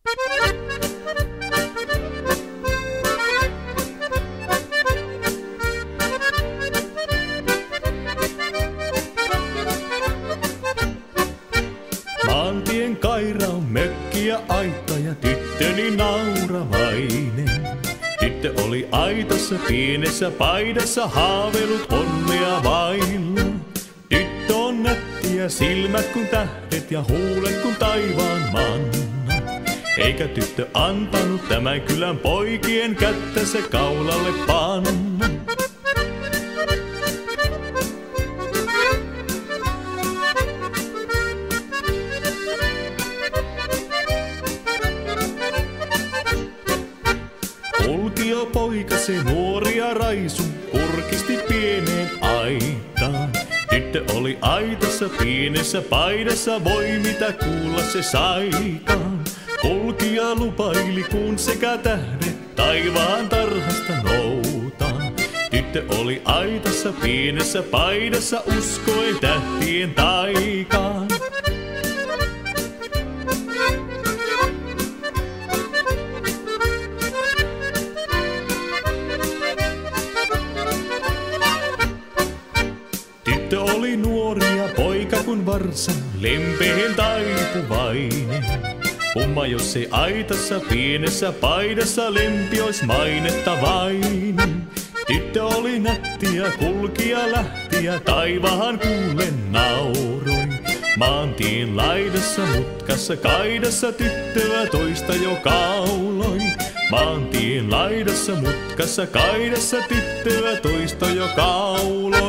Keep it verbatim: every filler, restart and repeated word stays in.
Maantien kaira on mökki ja aita ja tyttöni nauravainen. Tyttö oli aitassa pienessä paidassa haaveillut onnea vailla. Tyttö on nätti ja silmät kun tähdet ja huulet kun taivaan manna. Eikä tyttö antanut tämän kylän poikien kättä se kaulalle panna. Kulki jo poika se nuori ja raisu, kurkisti pieneen aitaan. Tyttö oli aitassa pienessä paidassa, voi mitä kuulla se saikaan. Kulki ja lupaili kun sekä tähdet taivaan tarhasta noutaan. Tyttö oli aitassa pienessä paidassa, uskoen tähtien taikaan. Tyttö oli nuori ja poika kun varsa, lempeen taipuvainen. Kumma jos se aitassa pienessä paidassa lempi ois mainettavainen. Tyttö oli nätti ja kulki ja lähti ja taivaan kuulen nauroi. Maantien laidassa mutkassa kaidassa tyttöä toista jo kauloi. Maantien laidassa mutkassa kaidassa tyttöä toista jo kauloi.